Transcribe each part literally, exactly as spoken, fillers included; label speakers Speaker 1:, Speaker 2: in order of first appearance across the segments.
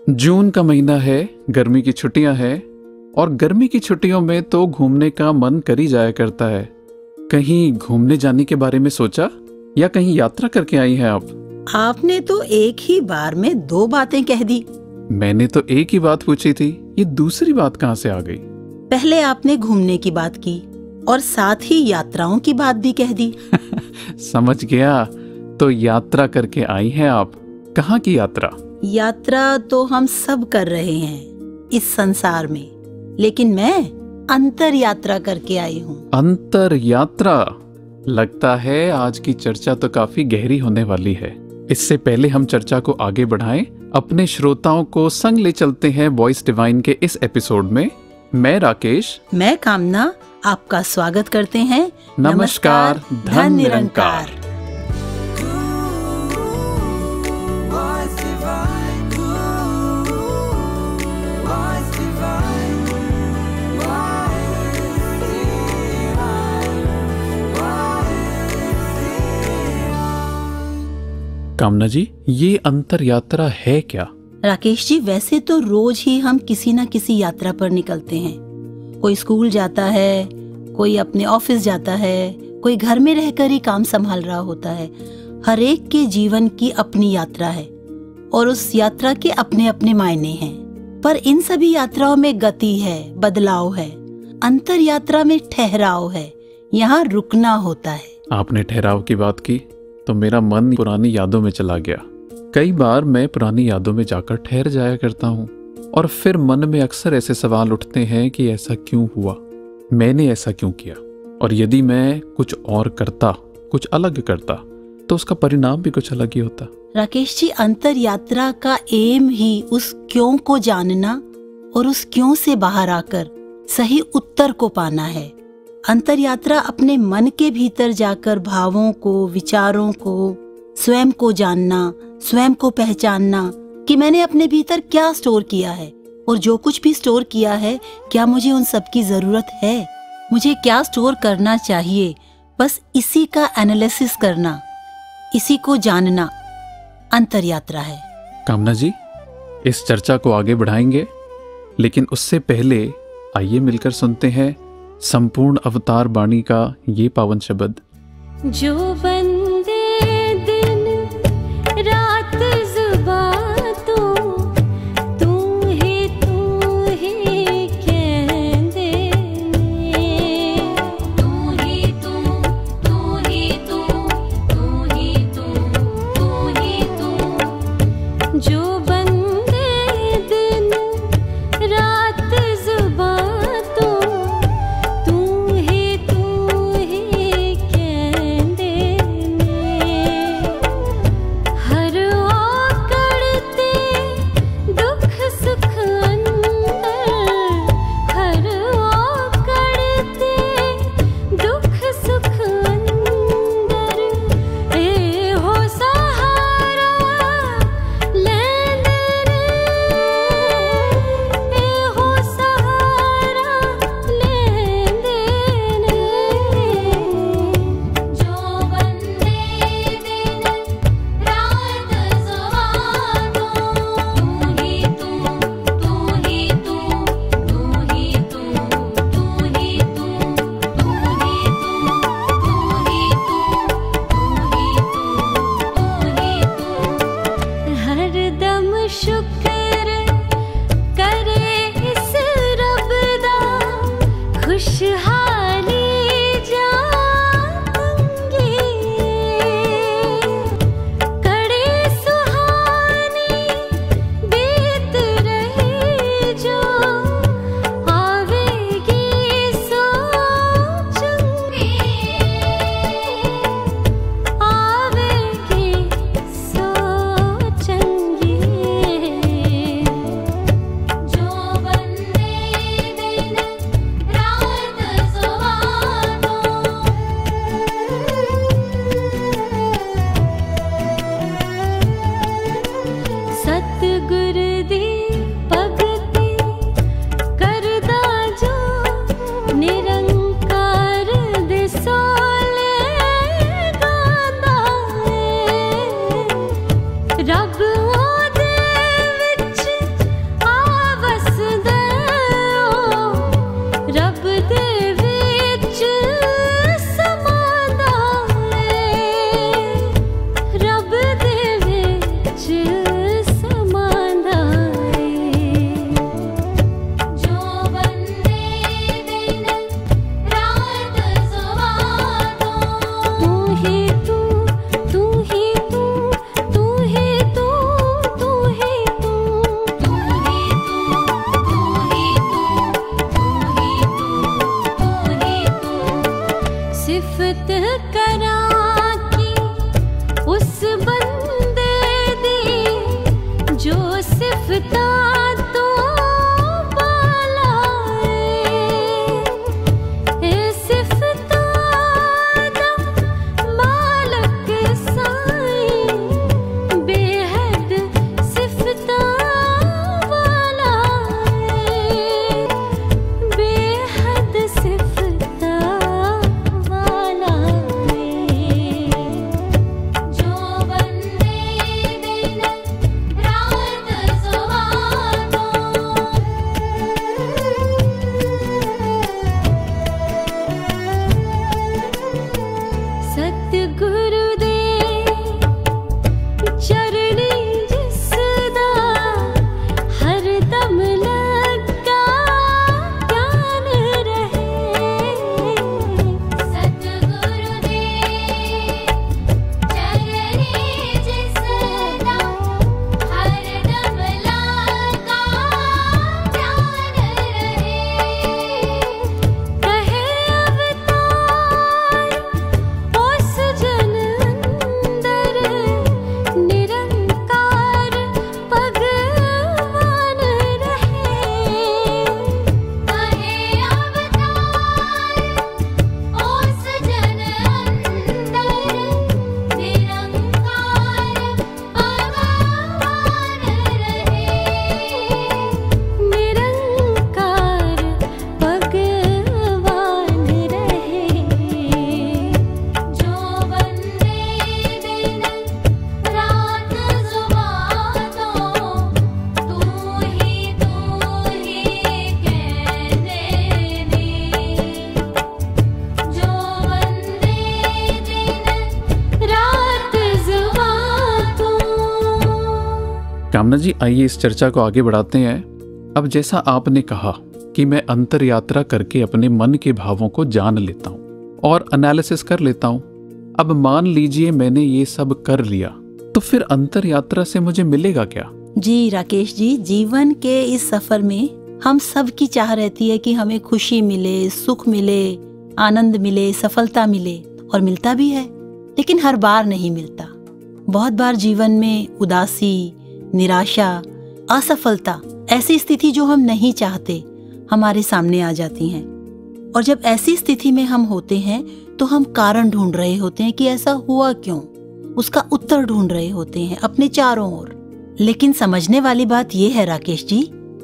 Speaker 1: जून का महीना है, गर्मी की छुट्टियां हैं और गर्मी की छुट्टियों में तो घूमने का मन कर ही जाया करता है। कहीं घूमने जाने के बारे में सोचा या कहीं यात्रा करके आई हैं आप?
Speaker 2: आपने तो एक ही बार में दो बातें कह दी।
Speaker 1: मैंने तो एक ही बात पूछी थी, ये दूसरी बात कहाँ से आ गई?
Speaker 2: पहले आपने घूमने की बात की और साथ ही यात्राओं की बात भी कह दी।
Speaker 1: समझ गया, तो यात्रा करके आई हैं आप। कहाँ की यात्रा?
Speaker 2: यात्रा तो हम सब कर रहे हैं इस संसार में, लेकिन मैं अंतर यात्रा करके आई हूँ।
Speaker 1: अंतर यात्रा? लगता है आज की चर्चा तो काफी गहरी होने वाली है। इससे पहले हम चर्चा को आगे बढ़ाएं, अपने श्रोताओं को संग ले चलते हैं वॉइस डिवाइन के इस एपिसोड में। मैं राकेश,
Speaker 2: मैं कामना आपका स्वागत करते हैं।
Speaker 1: नमस्कार, धन निरंकार। कामना जी, ये अंतर यात्रा है क्या?
Speaker 2: राकेश जी, वैसे तो रोज ही हम किसी न किसी यात्रा पर निकलते हैं। कोई स्कूल जाता है, कोई अपने ऑफिस जाता है, कोई घर में रहकर ही काम संभाल रहा होता है। हर एक के जीवन की अपनी यात्रा है और उस यात्रा के अपने अपने मायने हैं। पर इन सभी यात्राओं में गति है, बदलाव है। अंतर यात्रा में ठहराव है, यहाँ रुकना होता है।
Speaker 1: आपने ठहराव की बात की तो मेरा मन पुरानी यादों में चला गया। कई बार मैं पुरानी यादों में जाकर ठहर जाया करता हूँ और फिर मन में अक्सर ऐसे सवाल उठते हैं कि ऐसा क्यों हुआ, मैंने ऐसा क्यों किया, और यदि मैं कुछ और करता, कुछ अलग करता, तो उसका परिणाम भी कुछ अलग ही होता।
Speaker 2: राकेश जी, अंतर यात्रा का एम ही उस क्यों को जानना और उस क्यों से बाहर आकर सही उत्तर को पाना है। अंतर यात्रा अपने मन के भीतर जाकर भावों को, विचारों को, स्वयं को जानना, स्वयं को पहचानना कि मैंने अपने भीतर क्या स्टोर किया है, और जो कुछ भी स्टोर किया है क्या मुझे उन सब की जरूरत है, मुझे क्या स्टोर करना चाहिए। बस इसी का एनालिसिस करना, इसी को जानना अंतर यात्रा है।
Speaker 1: कामना जी, इस चर्चा को आगे बढ़ाएंगे, लेकिन उससे पहले आइए मिलकर सुनते हैं संपूर्ण अवतार वाणी का ये पावन शब्द।
Speaker 3: जो बंदे दिन रात जुबां तो तू ही तू ही कहंदे ने, तू ही तू तू ही तू तू ही तू तू ही तू। जो बंदे दिन रात जुबां रब ओदे विच सिफता तो बालाए, ए सिफता दा मालक साई, बेहद सिफता वालाए, बेहद सिफता वालाए। जो बंदे दिन रात सुहागों, सतगुरु दे चरणी जिसदा हर दम लगा ध्यान रहे, सतगुरु दे चरणी जिसदा हर दम लगा ध्यान रहे। कहे अवतार उस जन अंदर निरंकार भगवान रहे, कहे अवतार उस जन अंदर निरंकार भगवान रहे, निरंकार भगवान रहे। जो बंदे दिन रात जुबां तो तू ही तू ही कहने ने, जो बंदे दिन रात जुबां तो।
Speaker 1: कामना जी, आइए इस चर्चा को आगे बढ़ाते हैं। अब जैसा आपने कहा कि मैं अंतर यात्रा करके अपने मन के भावों को जान लेता हूँ और एनालिसिस कर लेता हूँ। अब मान लीजिए मैंने ये सब कर लिया, तो फिर अंतर यात्रा से मुझे मिलेगा क्या?
Speaker 2: जी राकेश जी, जीवन के इस सफर में हम सब की चाह रहती है कि हमें खुशी मिले, सुख मिले, आनंद मिले, सफलता मिले, और मिलता भी है, लेकिन हर बार नहीं मिलता। बहुत बार जीवन में उदासी, निराशा, असफलता, ऐसी स्थिति जो हम नहीं चाहते हमारे सामने आ जाती हैं। और जब ऐसी स्थिति में हम होते हैं तो हम कारण ढूंढ रहे होते हैं कि ऐसा हुआ क्यों, उसका उत्तर ढूंढ रहे होते हैं अपने चारों ओर। लेकिन समझने वाली बात यह है राकेश जी,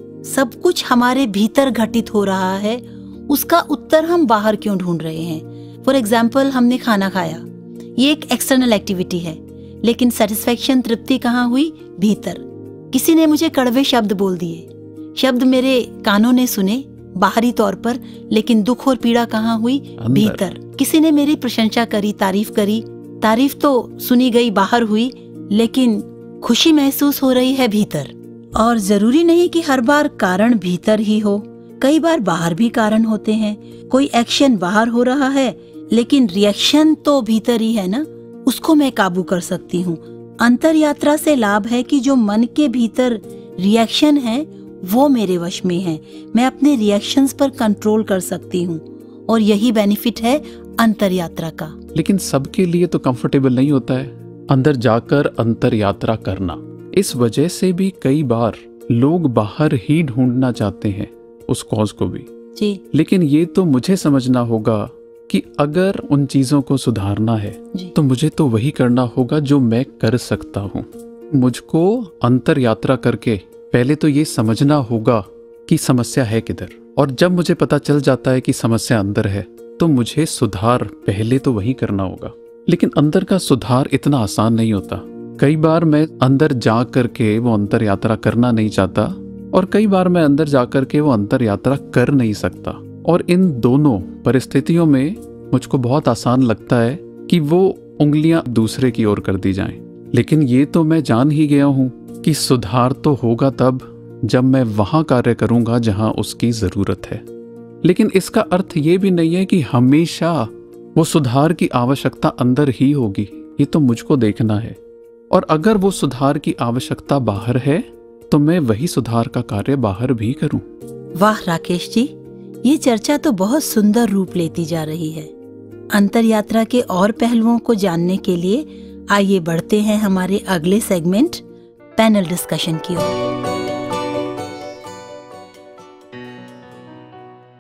Speaker 2: सब कुछ हमारे भीतर घटित हो रहा है, उसका उत्तर हम बाहर क्यों ढूंढ रहे हैं। फॉर एग्जाम्पल, हमने खाना खाया, ये एक एक्सटर्नल एक्टिविटी है, लेकिन सेटिस्फेक्शन, तृप्ति कहाँ हुई? भीतर। किसी ने मुझे कड़वे शब्द बोल दिए, शब्द मेरे कानों ने सुने बाहरी तौर पर, लेकिन दुख और पीड़ा कहाँ हुई? भीतर। किसी ने मेरी प्रशंसा करी, तारीफ करी, तारीफ तो सुनी गई, बाहर हुई, लेकिन खुशी महसूस हो रही है भीतर। और जरूरी नहीं कि हर बार कारण भीतर ही हो, कई बार बाहर भी कारण होते हैं। कोई एक्शन बाहर हो रहा है, लेकिन रिएक्शन तो भीतर ही है ना, उसको मैं काबू कर सकती हूँ। अंतर यात्रा से लाभ है कि जो मन के भीतर रिएक्शन है वो मेरे वश में है, मैं अपने रिएक्शंस पर कंट्रोल कर सकती हूँ, और यही बेनिफिट है अंतर यात्रा का।
Speaker 1: लेकिन सबके लिए तो कंफर्टेबल नहीं होता है अंदर जाकर अंतर यात्रा करना। इस वजह से भी कई बार लोग बाहर ही ढूंढना चाहते हैं उस कॉज को भी
Speaker 2: जी।
Speaker 1: लेकिन ये तो मुझे समझना होगा कि अगर उन चीजों को सुधारना है तो मुझे तो वही करना होगा जो मैं कर सकता हूँ। मुझको अंतर यात्रा करके पहले तो ये समझना होगा कि समस्या है किधर, और जब मुझे पता चल जाता है कि समस्या अंदर है तो मुझे सुधार पहले तो वही करना होगा। लेकिन अंदर का सुधार इतना आसान नहीं होता। कई बार मैं अंदर जा करके वो अंतर यात्रा करना नहीं चाहता, और कई बार मैं अंदर जा करके वो अंतर यात्रा कर नहीं सकता। और इन दोनों परिस्थितियों में मुझको बहुत आसान लगता है कि वो उंगलियां दूसरे की ओर कर दी जाएं। लेकिन ये तो मैं जान ही गया हूँ कि सुधार तो होगा तब जब मैं वहां कार्य करूंगा जहां उसकी जरूरत है। लेकिन इसका अर्थ ये भी नहीं है कि हमेशा वो सुधार की आवश्यकता अंदर ही होगी, ये तो मुझको देखना है। और अगर वो सुधार की आवश्यकता बाहर है तो मैं वही सुधार का कार्य बाहर भी करूं।
Speaker 2: वाह राकेश जी, ये चर्चा तो बहुत सुंदर रूप लेती जा रही है। अंतर यात्रा के और पहलुओं को जानने के लिए आइए बढ़ते हैं हमारे अगले सेगमेंट पैनल डिस्कशन की ओर।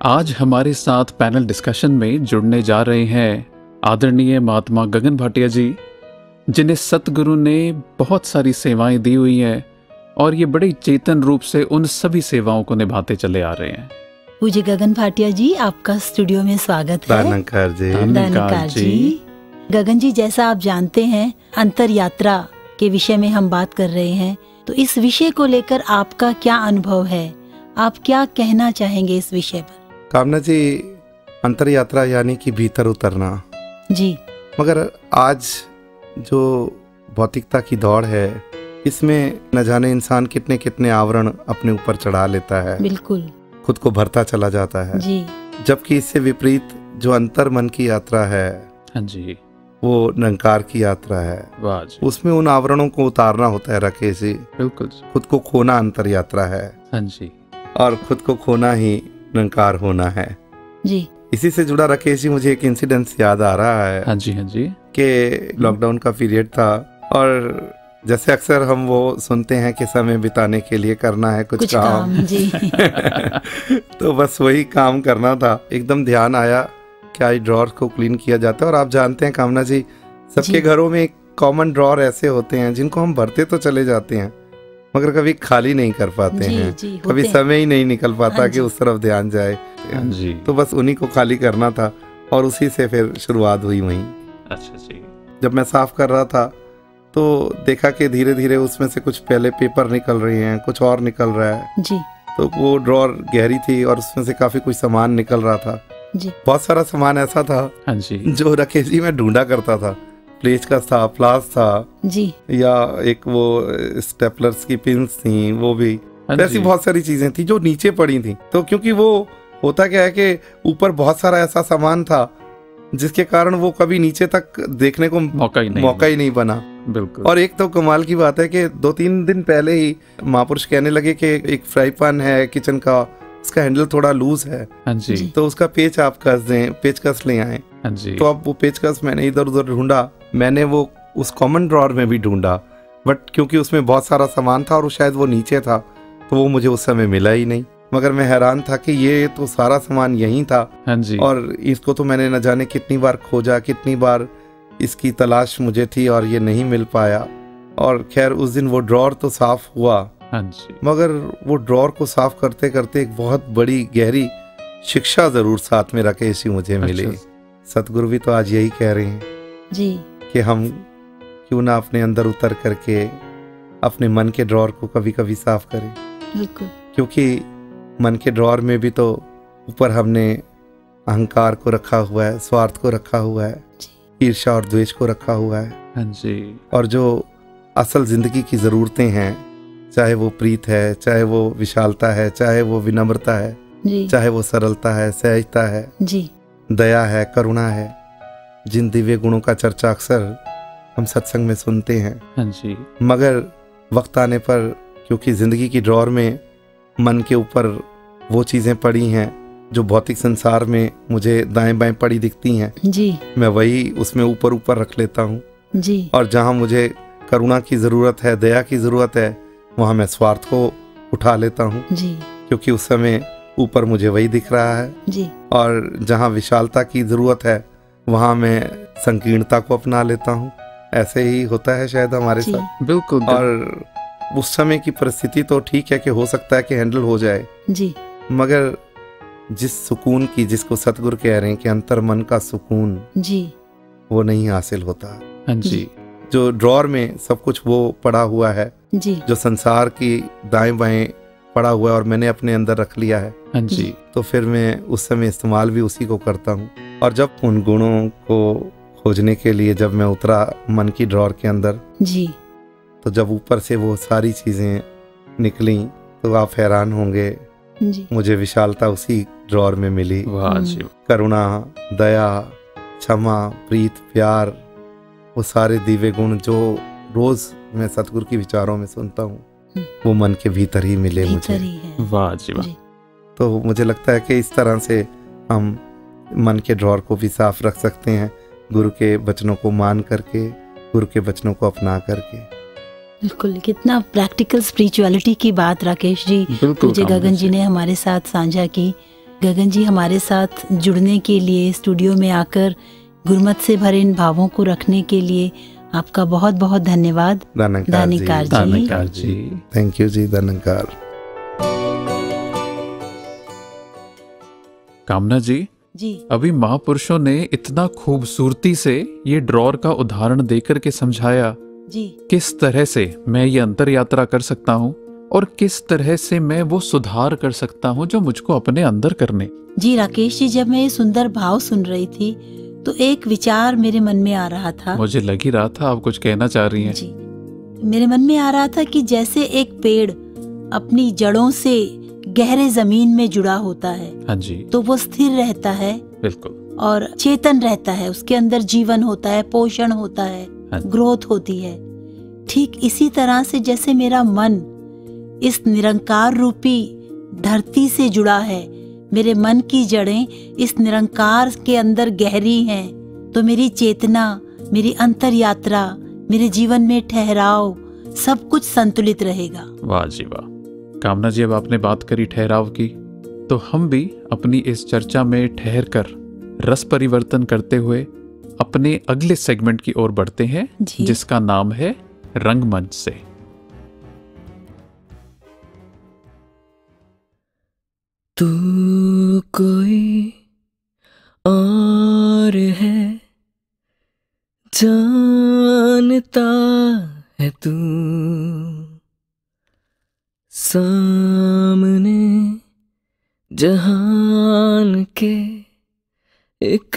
Speaker 1: आज हमारे साथ पैनल डिस्कशन में जुड़ने जा रहे हैं आदरणीय महात्मा गगन भाटिया जी, जिन्हें सतगुरु ने बहुत सारी सेवाएं दी हुई हैं और ये बड़े चेतन रूप से उन सभी सेवाओं को निभाते चले आ रहे हैं।
Speaker 2: पूज्य गगन भाटिया जी, आपका स्टूडियो में स्वागत है।
Speaker 4: दानकार जी।
Speaker 2: दानकार जी। गगन जी, जैसा आप जानते हैं अंतर यात्रा के विषय में हम बात कर रहे हैं, तो इस विषय को लेकर आपका क्या अनुभव है? आप क्या कहना चाहेंगे इस विषय पर?
Speaker 4: कामना जी, अंतर यात्रा यानी कि भीतर उतरना
Speaker 2: जी।
Speaker 4: मगर आज जो भौतिकता की दौड़ है, इसमें न जाने इंसान कितने कितने आवरण अपने ऊपर चढ़ा लेता है,
Speaker 2: बिल्कुल
Speaker 4: खुद को भरता चला जाता है
Speaker 2: जी।
Speaker 4: जबकि इससे विपरीत जो अंतर मन की यात्रा है,
Speaker 1: हाँ जी,
Speaker 4: वो निरंकार की यात्रा है।
Speaker 1: वाह जी,
Speaker 4: उसमें उन आवरणों को उतारना होता है राकेश जी।
Speaker 1: बिल्कुल
Speaker 4: खुद को खोना अंतर यात्रा है
Speaker 1: हाँ जी,
Speaker 4: और खुद को खोना ही निरंकार होना है
Speaker 2: जी।
Speaker 4: इसी से जुड़ा राकेश जी, मुझे एक इंसिडेंस याद आ रहा है
Speaker 1: हाँ जी, हाँ जी,
Speaker 4: कि लॉकडाउन का पीरियड था और जैसे अक्सर हम वो सुनते हैं कि समय बिताने के लिए करना है कुछ,
Speaker 2: कुछ
Speaker 4: काम,
Speaker 2: काम जी।
Speaker 4: तो बस वही काम करना था। एकदम ध्यान आया कि आज ड्रॉर को क्लीन किया जाता है। और आप जानते हैं कामना जी, सबके
Speaker 2: जी।
Speaker 4: घरों में कॉमन ड्रॉर ऐसे होते हैं जिनको हम भरते तो चले जाते हैं मगर कभी खाली नहीं कर पाते
Speaker 2: जी,
Speaker 4: हैं,
Speaker 2: जी, होते
Speaker 4: कभी
Speaker 2: हैं।
Speaker 4: समय ही नहीं निकल पाता
Speaker 2: हाँ
Speaker 4: कि
Speaker 2: जी।
Speaker 4: उस तरफ ध्यान जाए।
Speaker 1: हाँ जी।
Speaker 4: तो बस उन्हीं को खाली करना था और उसी से फिर शुरुआत हुई वहीं।
Speaker 1: अच्छा जी,
Speaker 4: जब मैं साफ कर रहा था तो देखा कि धीरे धीरे उसमें से कुछ पहले पेपर निकल रहे हैं, कुछ और निकल रहा है।
Speaker 2: जी
Speaker 4: तो वो ड्रॉर गहरी थी और उसमें से काफी कुछ सामान निकल रहा था।
Speaker 2: जी।
Speaker 4: बहुत सारा सामान ऐसा था
Speaker 1: हाँ जी,
Speaker 4: जो राकेश जी मैं ढूंढा करता था। पेचकस था, प्लास था,
Speaker 2: जी
Speaker 4: या एक वो स्टेपलर्स की पिन्स थी, वो भी
Speaker 1: हाँ
Speaker 4: ऐसी
Speaker 1: जी।
Speaker 4: बहुत सारी चीजें थी जो नीचे पड़ी थी। तो क्योंकि वो होता क्या है कि ऊपर बहुत सारा ऐसा सामान था जिसके कारण वो कभी नीचे तक देखने को
Speaker 1: मौका ही नहीं
Speaker 4: मौका ही नहीं बना।
Speaker 1: बिल्कुल।
Speaker 4: और एक तो कमाल की बात है कि दो तीन दिन पहले ही महापुरुष कहने लगे कि एक फ्राई पैन है किचन का, उसका हैंडल थोड़ा लूज है,
Speaker 1: हाँ जी,
Speaker 2: जी।
Speaker 4: तो उसका पेच आप कस दें, पेचकस ले आए।
Speaker 1: हाँ जी,
Speaker 4: तो अब वो पेचकस मैंने इधर उधर ढूंढा, मैंने वो उस कॉमन ड्रॉर में भी ढूंढा, बट क्योंकि उसमें बहुत सारा सामान था और वो शायद वो नीचे था तो वो मुझे उस समय मिला ही नहीं। मगर मैं हैरान था कि ये तो सारा सामान यहीं था
Speaker 1: हाँ जी,
Speaker 4: और इसको तो मैंने न जाने कितनी बार खोजा, कितनी बार इसकी तलाश मुझे थी और ये नहीं मिल पाया। और खैर उस दिन वो ड्रॉर तो साफ हुआ,
Speaker 1: हाँ जी,
Speaker 4: मगर वो ड्रॉर को साफ करते करते एक बहुत बड़ी गहरी शिक्षा जरूर साथ में राकेश जी मुझे मिली।
Speaker 1: अच्छा।
Speaker 4: सतगुरु भी तो आज यही कह रहे हैं
Speaker 2: जी
Speaker 4: कि हम क्यों ना अपने अंदर उतर करके अपने मन के ड्रॉर को कभी कभी साफ करें,
Speaker 2: बिल्कुल।
Speaker 4: क्योंकि मन के ड्रॉर में भी तो ऊपर हमने अहंकार को रखा हुआ है, स्वार्थ को रखा हुआ है, ईर्ष्या और द्वेष को रखा हुआ है।
Speaker 1: हाँ जी,
Speaker 4: और जो असल जिंदगी की ज़रूरतें हैं, चाहे वो प्रीत है, चाहे वो विशालता है, चाहे वो विनम्रता है,
Speaker 2: जी
Speaker 4: चाहे वो सरलता है, सहजता है,
Speaker 2: जी
Speaker 4: दया है, करुणा है, जिन दिव्य गुणों का चर्चा अक्सर हम सत्संग में सुनते हैं,
Speaker 1: हाँ जी,
Speaker 4: मगर वक्त आने पर क्योंकि ज़िंदगी की ड्रॉर में मन के ऊपर वो चीज़ें पड़ी हैं जो भौतिक संसार में मुझे दाएं बाएं पड़ी दिखती हैं,
Speaker 2: जी
Speaker 4: मैं वही उसमें ऊपर ऊपर रख लेता हूँ।
Speaker 2: जी
Speaker 4: और जहाँ मुझे करुणा की ज़रूरत है, दया की ज़रूरत है, वहाँ मैं स्वार्थ को उठा लेता हूँ,
Speaker 2: जी
Speaker 4: क्योंकि उस समय ऊपर मुझे वही दिख रहा है।
Speaker 2: जी
Speaker 4: और जहाँ विशालता की ज़रूरत है वहाँ मैं संकीर्णता को अपना लेता हूँ। ऐसे ही होता है शायद हमारे
Speaker 2: जी।
Speaker 4: साथ।
Speaker 1: बिल्कुल।
Speaker 4: और उस समय की परिस्थिति तो ठीक है कि हो सकता है कि हैंडल हो जाए,
Speaker 2: जी
Speaker 4: मगर जिस सुकून की, जिसको सतगुरु कह रहे हैं कि अंतर मन का सुकून,
Speaker 2: जी
Speaker 4: वो नहीं हासिल होता।
Speaker 1: हाँ जी,
Speaker 4: जो ड्रॉर में सब कुछ वो पड़ा हुआ है,
Speaker 2: जी
Speaker 4: जो संसार की दाएं बाएं पड़ा हुआ है और मैंने अपने अंदर रख लिया है,
Speaker 1: हाँ जी,
Speaker 4: तो फिर मैं उस समय इस्तेमाल भी उसी को करता हूँ। और जब उन गुणों को खोजने के लिए जब मैं उतरा मन की ड्रॉर के अंदर,
Speaker 2: जी
Speaker 4: तो जब ऊपर से वो सारी चीज़ें निकली तो आप हैरान होंगे,
Speaker 2: जी
Speaker 4: मुझे विशालता उसी ड्रॉर में मिली।
Speaker 1: वाह जी,
Speaker 4: करुणा, दया, क्षमा, प्रीत, प्यार, वो सारे दिव्य गुण जो रोज मैं सतगुरु की विचारों में सुनता हूँ, वो मन के भीतर ही मिले
Speaker 2: भीतर
Speaker 4: मुझे।
Speaker 2: ही है।
Speaker 1: वाह जी, वाह।
Speaker 2: जी
Speaker 4: तो मुझे लगता है कि इस तरह से हम मन के ड्रॉर को भी साफ रख सकते हैं, गुरु के वचनों को मान करके, गुरु के वचनों को अपना करके।
Speaker 2: बिल्कुल, कितना प्रैक्टिकल स्पिरिचुअलिटी की बात राकेश जी,
Speaker 1: बिल्कुल
Speaker 2: मुझे
Speaker 1: कामना
Speaker 2: गगन जी
Speaker 1: जी।
Speaker 2: ने हमारे साथ साझा की। गगन जी हमारे साथ जुड़ने के लिए, स्टूडियो में आकर गुरमत से भरे इन भावों को रखने के लिए आपका बहुत बहुत धन्यवाद।
Speaker 4: दानंकार जी,
Speaker 2: दानिकार जी।
Speaker 1: दानिकार जी।
Speaker 4: Thank you ji Danankar.
Speaker 1: कामना जी,
Speaker 2: जी
Speaker 1: अभी महापुरुषों ने इतना खूबसूरती से ये ड्रॉर का उदाहरण देकर के समझाया
Speaker 2: जी
Speaker 1: किस तरह से मैं ये अंतर यात्रा कर सकता हूँ और किस तरह से मैं वो सुधार कर सकता हूँ जो मुझको अपने अंदर करने।
Speaker 2: जी राकेश जी, जब मैं ये सुंदर भाव सुन रही थी तो एक विचार मेरे मन में आ रहा था।
Speaker 1: मुझे लग ही रहा था आप कुछ कहना चाह रही हैं।
Speaker 2: जी, मेरे मन में आ रहा था कि जैसे एक पेड़ अपनी जड़ों से गहरे जमीन में जुड़ा होता है,
Speaker 1: हाँ जी,
Speaker 2: तो वो स्थिर रहता है
Speaker 1: बिल्कुल।
Speaker 2: और चेतन रहता है, उसके अंदर जीवन होता है, पोषण होता है,
Speaker 1: हाँ।
Speaker 2: ग्रोथ होती है। ठीक इसी तरह से जैसे मेरा मन इस निरंकार रूपी धरती से जुड़ा है, मेरे मन की जड़ें इस निरंकार के अंदर गहरी हैं, तो मेरी चेतना, मेरी अंतर यात्रा, मेरे जीवन में ठहराव, सब कुछ संतुलित रहेगा।
Speaker 1: वाह जी वाह। कामना जी, अब आपने बात करी ठहराव की, तो हम भी अपनी इस चर्चा में ठहर कर रस परिवर्तन करते हुए अपने अगले सेगमेंट की ओर बढ़ते हैं,
Speaker 2: जी।
Speaker 1: जिसका नाम है रंगमंच से।
Speaker 5: तू कोई और है, जानता है तू, सामने जहान के एक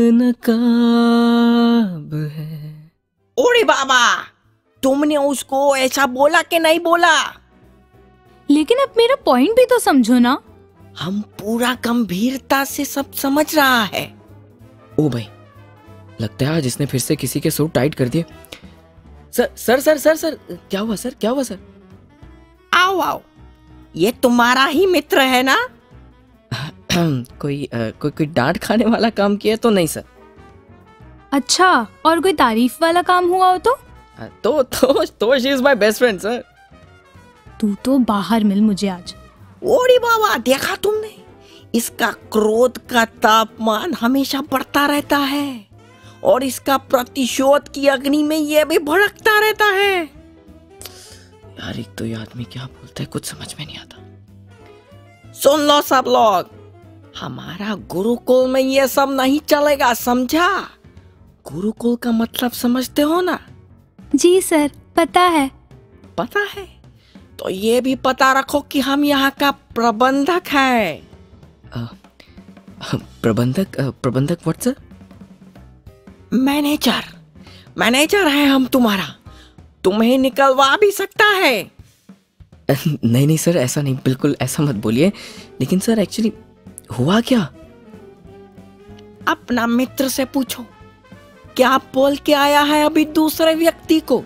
Speaker 5: नकाब है।
Speaker 6: ओरे बाबा, तुमने उसको ऐसा बोला कि नहीं बोला?
Speaker 3: लेकिन अब मेरा पॉइंट भी तो समझो ना।
Speaker 6: हम पूरा गंभीरता से सब समझ रहा है।
Speaker 5: ओ भाई, लगता है आज इसने फिर से किसी के सूट टाइट कर दिए। Sir sir sir sir sir क्या हुआ सर, क्या हुआ सर?
Speaker 6: आओ आओ, ये तुम्हारा ही मित्र है ना?
Speaker 5: कोई आ, कोई कोई डांट खाने वाला काम किया तो नहीं सर।
Speaker 3: अच्छा, और कोई तारीफ वाला काम हुआ हो तो?
Speaker 5: आ, तो तो तो she is my best friend sir.
Speaker 3: तू तो बाहर मिल मुझे आज।
Speaker 6: ओरे बाबा, देखा तुमने? इसका क्रोध का तापमान हमेशा बढ़ता रहता है और इसका प्रतिशोध की अग्नि में ये भी भड़कता रहता है।
Speaker 5: यार, एक तो ये आदमी क्या बोलता है कुछ समझ में नहीं आता।
Speaker 6: सुन लो सब लोग, हमारा गुरुकुल में ये सब नहीं चलेगा, समझा? गुरुकुल का मतलब समझते हो ना?
Speaker 3: जी सर, पता है।
Speaker 6: पता है तो ये भी पता रखो कि हम यहाँ का प्रबंधक है।
Speaker 5: आ, प्रबंधक आ, प्रबंधक व्हाट सर?
Speaker 6: मैनेजर मैनेजर है हम तुम्हारा, तुम्हें निकलवा भी सकता है।
Speaker 5: नहीं नहीं सर, ऐसा नहीं, बिल्कुल ऐसा मत बोलिए। लेकिन सर एक्चुअली हुआ क्या?
Speaker 6: अपना मित्र से पूछो, क्या बोल के आया है अभी दूसरे व्यक्ति को?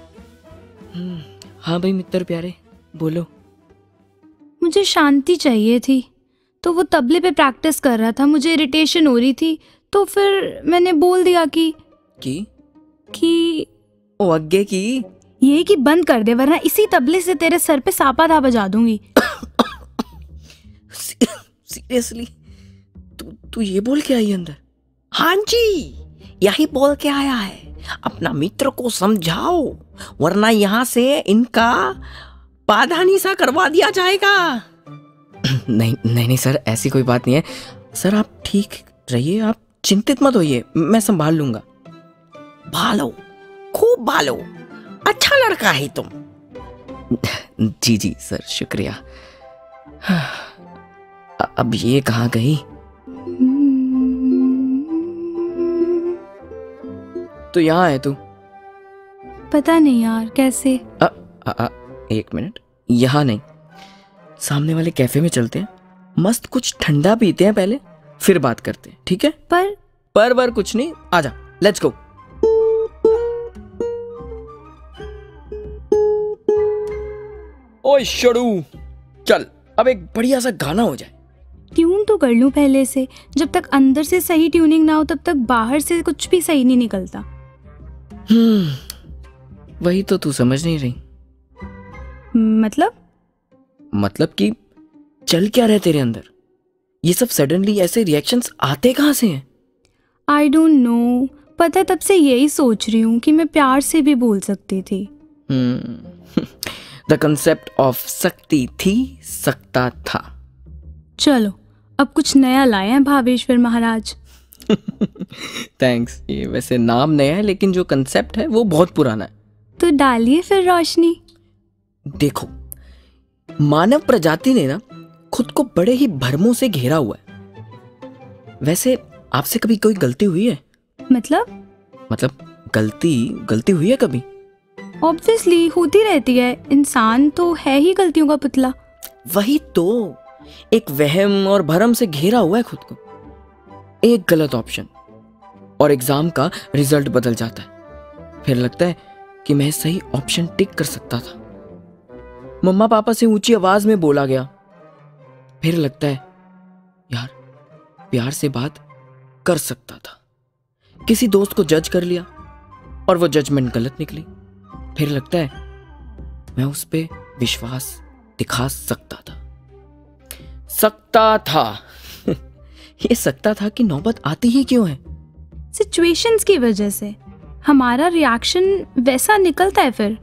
Speaker 5: हाँ भाई मित्र प्यारे, बोलो।
Speaker 3: मुझे शांति चाहिए थी, तो वो तबले पे प्रैक्टिस कर रहा था, मुझे इरिटेशन हो रही थी, तो फिर मैंने बोल दिया कि
Speaker 5: की
Speaker 3: कि
Speaker 5: ओ अग्गे की
Speaker 3: ये कि बंद कर दे, वरना इसी तबले से तेरे सर पे सापा धा बजा दूंगी।
Speaker 5: सीरियसली? तू तू ये बोल के आई अंदर?
Speaker 6: हाँ जी, यही बोल के आया है। अपना मित्र को समझाओ, वरना यहाँ से इनका पाधानी सा करवा दिया जाएगा।
Speaker 5: नहीं नहीं नहीं सर, ऐसी कोई बात नहीं है सर, आप ठीक रहिए, आप चिंतित मत होइए, मैं संभाल लूंगा।
Speaker 6: भालो, खूब भालो, अच्छा लड़का है तुम।
Speaker 5: जी जी सर, शुक्रिया। अब ये कहाँ गई? तो यहाँ है तू?
Speaker 3: पता नहीं यार कैसे।
Speaker 5: आ, आ, आ, एक मिनट, यहाँ नहीं, सामने वाले कैफे में चलते हैं, मस्त कुछ ठंडा पीते हैं पहले, फिर बात करते हैं, ठीक है?
Speaker 3: पर
Speaker 5: पर वर कुछ नहीं, आजा, लेट्स गो। ओए शड़ू, चल अब एक बढ़िया सा गाना हो जाए।
Speaker 3: ट्यून तो कर लूं पहले से, जब तक अंदर से सही ट्यूनिंग ना हो तब तक बाहर से कुछ भी सही नहीं निकलता।
Speaker 5: हम्म, वही तो तू समझ नहीं रही।
Speaker 3: मतलब?
Speaker 5: मतलब कि चल क्या रहे तेरे अंदर? ये सब सडनली ऐसे रिएक्शंस आते कहाँ से हैं?
Speaker 3: आई डोंट नो, पता है तब से यही सोच रही हूँ कि मैं प्यार से भी बोल सकती थी।
Speaker 5: द कंसेप्ट ऑफ सकती थी, सकता था।
Speaker 3: चलो अब कुछ नया लाए हैं भावेश्वर महाराज।
Speaker 5: थैंक्स। ये वैसे नाम नया है लेकिन जो कंसेप्ट है वो बहुत पुराना है।
Speaker 3: तो डालिए फिर रोशनी।
Speaker 5: देखो, मानव प्रजाति ने ना खुद को बड़े ही भरमों से घेरा हुआ है। वैसे आपसे कभी कोई गलती हुई है?
Speaker 3: मतलब
Speaker 5: मतलब गलती गलती हुई है कभी?
Speaker 3: ऑब्वियसली होती रहती है, इंसान तो है ही गलतियों का पुतला।
Speaker 5: वही तो, एक वहम और भरम से घेरा हुआ है खुद को। एक गलत ऑप्शन और एग्जाम का रिजल्ट बदल जाता है। फिर लगता है कि मैं सही ऑप्शन टिक कर सकता था। मम्मा पापा से ऊंची आवाज में बोला गया। फिर लगता है यार प्यार से बात कर सकता था। किसी दोस्त को जज कर लिया और वो जजमेंट गलत निकली। फिर लगता है मैं उस पे विश्वास दिखा सकता था। सकता था ये सकता था कि नौबत आती ही क्यों है?
Speaker 3: सिचुएशंस की वजह से हमारा रिएक्शन वैसा निकलता है फिर।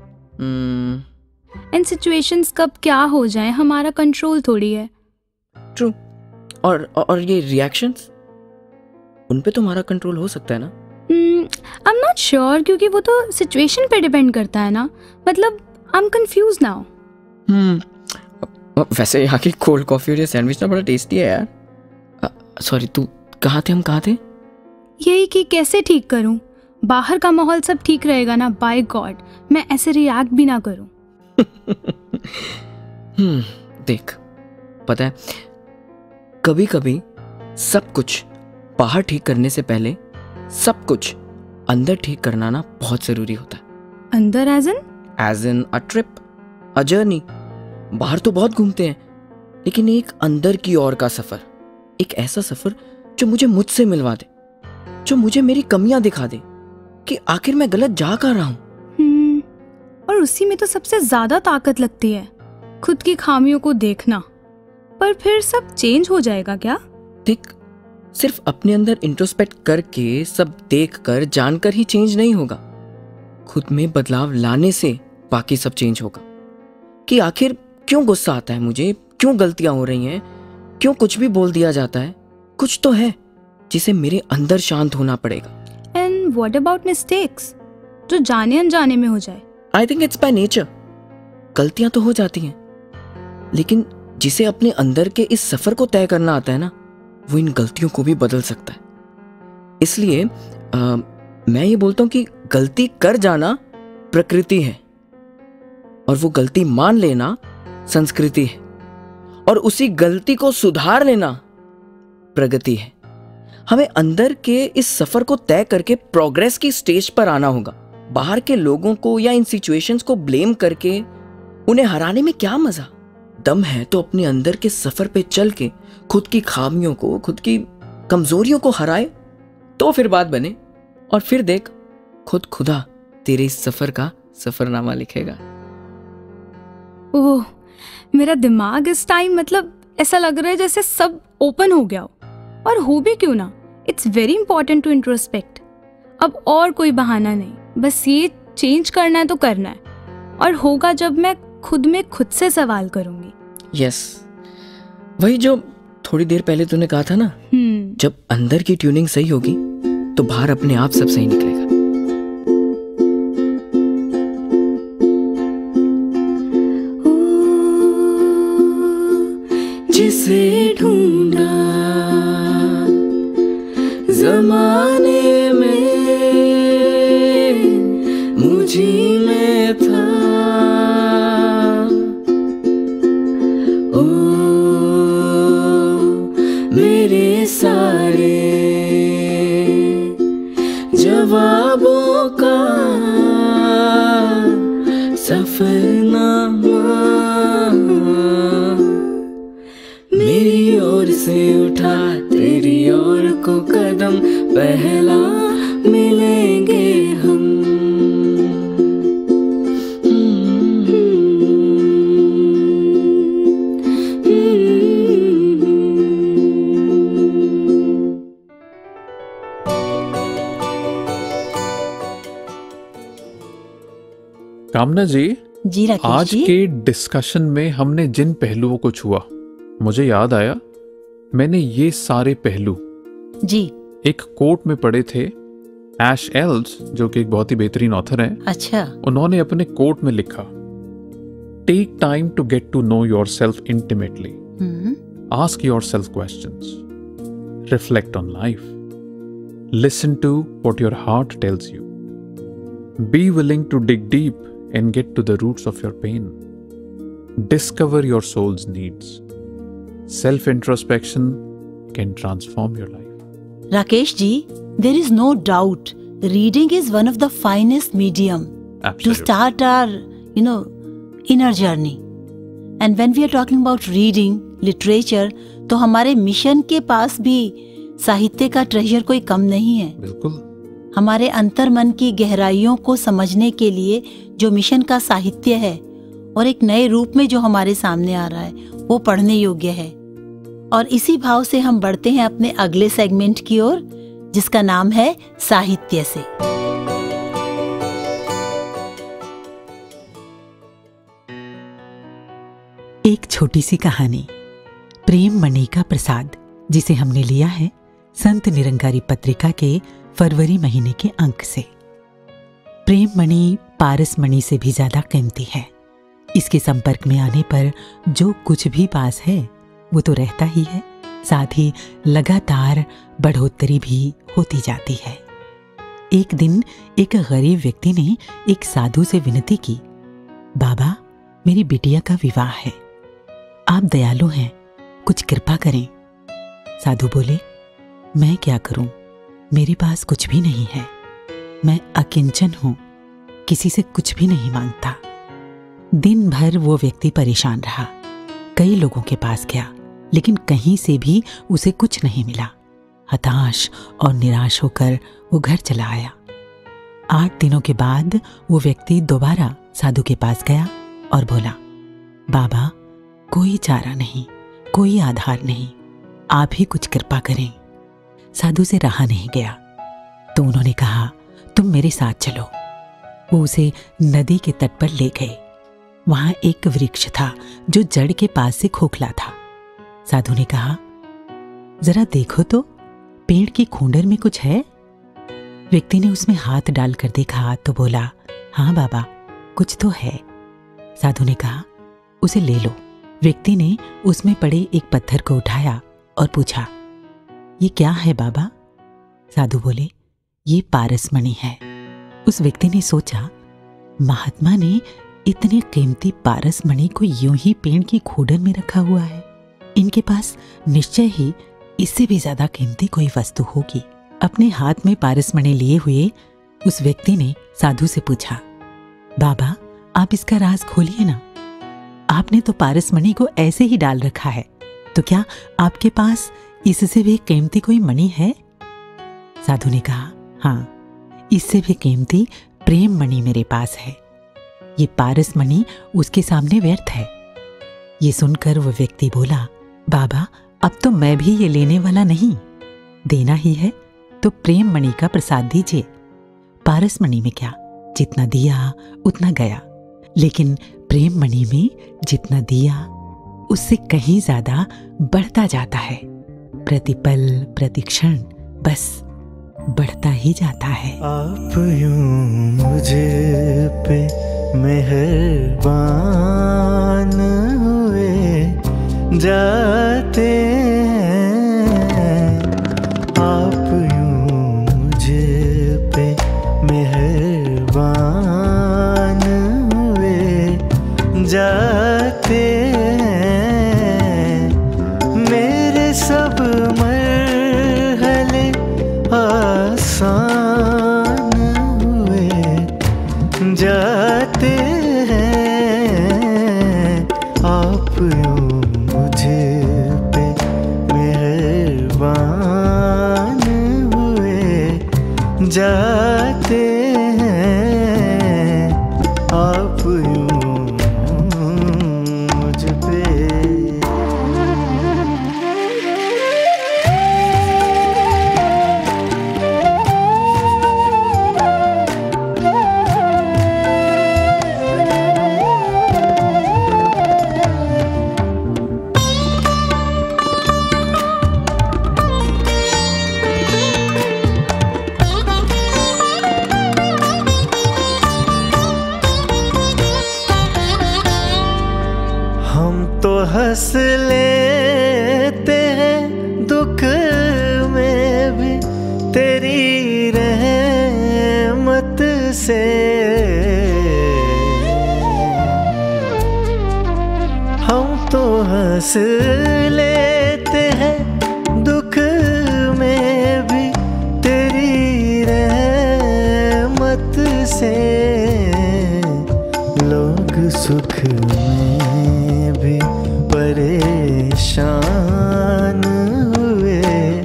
Speaker 3: एंड सिचुएशंस कब क्या हो जाए हमारा कंट्रोल थोड़ी है।
Speaker 5: ट्रू। और और ये रिएक्शंस, उन पे तुम्हारा कंट्रोल हो सकता है ना?
Speaker 3: आई एम नॉट श्योर, क्योंकि वो तो सिचुएशन पे डिपेंड करता है ना। मतलब आई एम कंफ्यूज नाउ।
Speaker 5: हम्म वैसे यहाँ की कोल्ड कॉफी और ये सैंडविच ना बड़ा टेस्टी है यार। सॉरी, तू कहाँ थे? हम कहाँ थे?
Speaker 3: यही कि कैसे ठीक करूं। बाहर का माहौल सब ठीक रहेगा ना, बाय गॉड मैं ऐसे रिएक्ट भी ना करूं।
Speaker 5: हम्म देख, पता है कभी कभी सब कुछ बाहर ठीक करने से पहले सब कुछ अंदर ठीक करना ना बहुत जरूरी होता है।
Speaker 3: अंदर as in
Speaker 5: as in a trip, a journey. बाहर तो बहुत घूमते हैं लेकिन एक अंदर की ओर का सफर, एक ऐसा सफर जो मुझे मुझसे मिलवा दे, जो मुझे मेरी कमियां दिखा दे कि आखिर मैं गलत जा कर रहा हूं।
Speaker 3: हम्म और उसी में तो सबसे ज्यादा ताकत लगती है, खुद की खामियों को देखना। पर फिर सब चेंज हो जाएगा क्या?
Speaker 5: देख, सिर्फ अपने अंदर इंट्रोस्पेक्ट करके सब देख कर जानकर ही चेंज नहीं होगा। खुद में बदलाव लाने से बाकी सब चेंज होगा। कि आखिर क्यों गुस्सा आता है मुझे, क्यों गलतियां हो रही हैं, क्यों कुछ भी बोल दिया जाता है। कुछ तो है जिसे मेरे अंदर शांत होना पड़ेगा।
Speaker 3: एंड व्हाट अबाउट मिस्टेक्स, जो जाने अनजाने में हो जाए?
Speaker 5: I think it's by nature. गलतियां तो हो जाती हैं लेकिन जिसे अपने अंदर के इस सफर को तय करना आता है ना, वो इन गलतियों को भी बदल सकता है। इसलिए आ, मैं ये बोलता हूं कि गलती कर जाना प्रकृति है और वो गलती मान लेना संस्कृति है, और उसी गलती को सुधार लेना प्रगति है। हमें अंदर के इस सफर को तय करके प्रोग्रेस की स्टेज पर आना होगा। बाहर के लोगों को या इन सिचुएशंस को ब्लेम करके उन्हें हराने में क्या मजा? दम है तो अपने अंदर के सफर पे चल के खुद की खामियों को, खुद की कमजोरियों को हराए तो फिर बात बने। और फिर देख, खुद खुदा तेरे इस सफर का सफरनामा लिखेगा।
Speaker 3: ओह, मेरा दिमाग इस टाइम मतलब ऐसा लग रहा है जैसे सब ओपन हो गया हो। और हो भी क्यों ना, it's very important to introspect. अब और कोई बहाना नहीं, बस ये चेंज करना है तो करना है, और होगा जब मैं खुद में खुद से सवाल करूंगी।
Speaker 5: Yes yes. वही जो थोड़ी देर पहले तूने कहा था ना,
Speaker 3: हम्म
Speaker 5: जब अंदर की ट्यूनिंग सही होगी तो बाहर अपने आप सब सही निकलेगा। जिसे ढूंढा जमाने में मुझी में था, ओ मेरे सारे जवाबों का सफरनामा मेरी ओर से उठा, तेरी ओर को कदम पहला मिलेंगे हम।
Speaker 1: कामना जी,
Speaker 2: जी राकेश
Speaker 1: आज
Speaker 2: जी।
Speaker 1: के डिस्कशन में हमने जिन पहलुओं को छुआ, मुझे याद आया मैंने ये सारे पहलू
Speaker 2: जी।
Speaker 1: एक कोट में पढ़े थे। एश एल्स, जो कि एक बहुत ही बेहतरीन ऑथर हैं,
Speaker 2: अच्छा।
Speaker 1: उन्होंने अपने कोट में लिखा, take time to get to know yourself intimately, ask yourself questions, reflect on life, listen to what your heart tells you, be willing to dig deep and get to the roots of your pain. Discover your soul's needs. Self-introspection can transform your life.
Speaker 2: Rakesh ji, there is no doubt reading is one of the finest medium
Speaker 1: Absolutely.
Speaker 2: to start our, you know, inner journey. And when we are talking about reading, literature, तो हमारे mission के पास भी साहित्य का treasure कोई कम नहीं है।
Speaker 1: बिल्कुल।
Speaker 2: हमारे अंतर्मन की गहराइयों को समझने के लिए जो मिशन का साहित्य है और एक नए रूप में जो हमारे सामने आ रहा है, वो पढ़ने योग्य है। और इसी भाव से हम बढ़ते हैं अपने अगले सेगमेंट की ओर, जिसका नाम है साहित्य से।
Speaker 7: एक छोटी सी कहानी, प्रेम मणि का प्रसाद, जिसे हमने लिया है संत निरंकारी पत्रिका के फरवरी महीने के अंक से। प्रेम मणि पारस मणि से भी ज्यादा कीमती है। इसके संपर्क में आने पर जो कुछ भी पास है वो तो रहता ही है, साथ ही लगातार बढ़ोतरी भी होती जाती है। एक दिन एक गरीब व्यक्ति ने एक साधु से विनती की, बाबा मेरी बिटिया का विवाह है, आप दयालु हैं, कुछ कृपा करें। साधु बोले, मैं क्या करूं, मेरे पास कुछ भी नहीं है, मैं अकिंचन हूं, किसी से कुछ भी नहीं मांगता। दिन भर वो व्यक्ति परेशान रहा, कई लोगों के पास गया, लेकिन कहीं से भी उसे कुछ नहीं मिला। हताश और निराश होकर वो घर चला आया। आठ दिनों के बाद वो व्यक्ति दोबारा साधु के पास गया और बोला, बाबा कोई चारा नहीं, कोई आधार नहीं, आप ही कुछ कृपा करें। साधु से रहा नहीं गया तो उन्होंने कहा, तुम मेरे साथ चलो। वो उसे नदी के तट पर ले गए। वहां एक वृक्ष था जो जड़ के पास से खोखला था। साधु ने कहा, जरा देखो तो पेड़ की खूंडर में कुछ है। व्यक्ति ने उसमें हाथ डालकर देखा तो बोला, हाँ बाबा कुछ तो है। साधु ने कहा, उसे ले लो। व्यक्ति ने उसमें पड़े एक पत्थर को उठाया और पूछा, ये क्या है बाबा? साधु बोले, ये पारस मणि है। उस व्यक्ति ने सोचा, महात्मा ने इतने कीमती पारस मणि को यूं ही पेड़ की खोडन में रखा हुआ है, इनके पास निश्चय ही इससे भी ज्यादा कीमती कोई वस्तु होगी। अपने हाथ में पारस मणि लिए हुए उस व्यक्ति ने साधु से पूछा, बाबा आप इसका राज खोलिए ना, आपने तो पारस मणि को ऐसे ही डाल रखा है, तो क्या आपके पास इससे भी कीमती कोई मणि है? साधु ने कहा, हाँ इससे भी कीमती प्रेम मणि मेरे पास है, ये पारस मणि उसके सामने व्यर्थ है। ये सुनकर वो व्यक्ति बोला, बाबा अब तो मैं भी ये लेने वाला नहीं, देना ही है तो प्रेम मणि का प्रसाद दीजिए। पारस मणि में क्या, जितना दिया उतना गया, लेकिन प्रेम मणि में जितना दिया उससे कहीं ज्यादा बढ़ता जाता है। प्रतिपल प्रतिक्षण बस बढ़ता ही जाता है।
Speaker 8: आप यूं मुझे पे मेहरबान हुए जाते हैं, आप यूं मुझे पे मेहरबान हुए जाते हैं, मेरे सब मरहले आसान हुए जाते हैं, आप यूं मुझे पे मेहरबान हुए जाते हैं, आप यूं मुझ पे। हम तो हंस लेते हैं दुख में भी तेरी रहमत से। हम तो हंस लेते हैं दुख में भी तेरी रहमत से। लोग सुख में भी परेशान हुए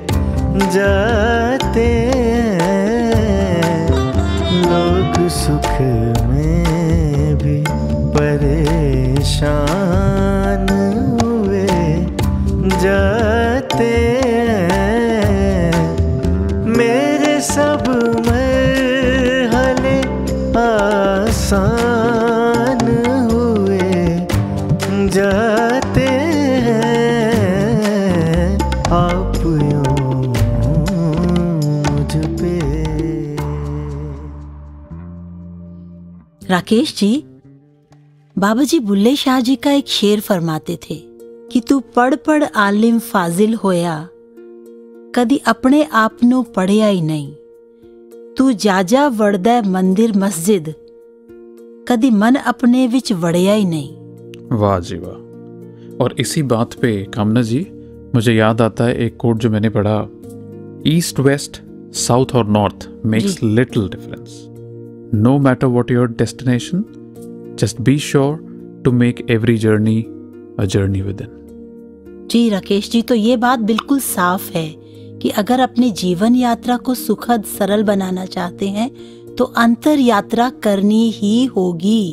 Speaker 8: जाते हैं। लोग सुख में भी परेशान हुए जाते हैं। मेरे सब मरहले आसान हुए जाते हैं। आप यूं मुझ पे।
Speaker 2: राकेश जी, बाबा जी बुल्ले शाह जी का एक शेर फरमाते थे कि तू पढ़ पढ़ आलिम फाजिल होया, कदी अपने आप नू पढ़िया ही नहीं। तू जाजा वड़दा मंदिर मस्जिद, कदी मन अपने विच वड़िया ही नहीं।
Speaker 1: वाह जी वाह। और इसी बात पे कामना जी, मुझे याद आता है एक कोट जो मैंने पढ़ा, ईस्ट वेस्ट साउथ और north makes little difference. No matter what your destination, just be sure to make every journey a journey within.
Speaker 2: जी राकेश जी, तो ये बात बिल्कुल साफ है कि अगर अपनी जीवन यात्रा को सुखद सरल बनाना चाहते हैं तो अंतर यात्रा करनी ही होगी।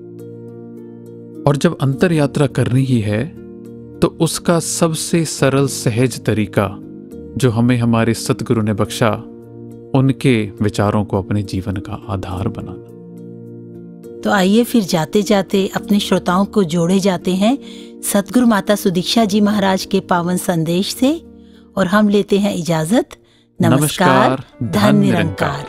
Speaker 1: और जब अंतर यात्रा करनी ही है तो उसका सबसे सरल सहज तरीका जो हमें हमारे सतगुरु ने बख्शा, उनके विचारों को अपने जीवन का आधार बनाना।
Speaker 2: तो आइए फिर जाते जाते अपने श्रोताओं को जोड़े जाते हैं सतगुरु माता सुदीक्षा जी महाराज के पावन संदेश से, और हम लेते हैं इजाजत। नमस्कार, धन निरंकार।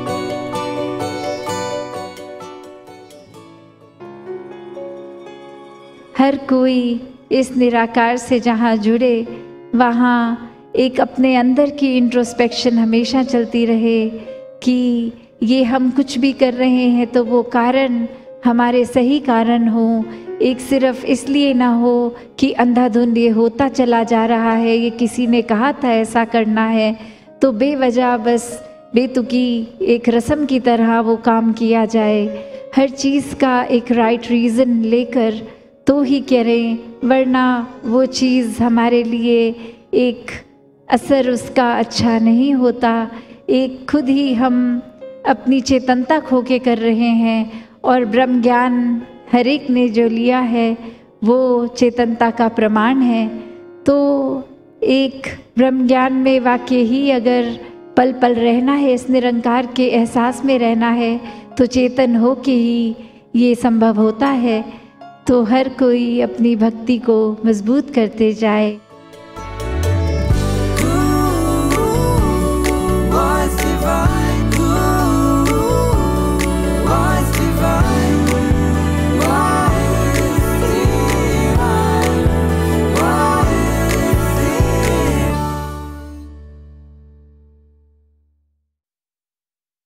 Speaker 9: हर कोई इस निराकार से जहाँ जुड़े वहाँ एक अपने अंदर की इंट्रोस्पेक्शन हमेशा चलती रहे कि ये हम कुछ भी कर रहे हैं तो वो कारण हमारे सही कारण हो, एक सिर्फ इसलिए ना हो कि अंधाधुंध ये होता चला जा रहा है, ये किसी ने कहा था ऐसा करना है तो बेवजह बस बेतुकी एक रस्म की तरह वो काम किया जाए। हर चीज़ का एक राइट रीज़न लेकर तो ही करें, वरना वो चीज़ हमारे लिए एक असर उसका अच्छा नहीं होता। एक खुद ही हम अपनी चेतनता खो के कर रहे हैं, और ब्रह्म ज्ञान हर एक ने जो लिया है वो चेतनता का प्रमाण है। तो एक ब्रह्म ज्ञान में वाकई ही अगर पल पल रहना है, इस निरंकार के एहसास में रहना है, तो चेतन हो के ही ये संभव होता है। तो हर कोई अपनी भक्ति को मजबूत करते जाए।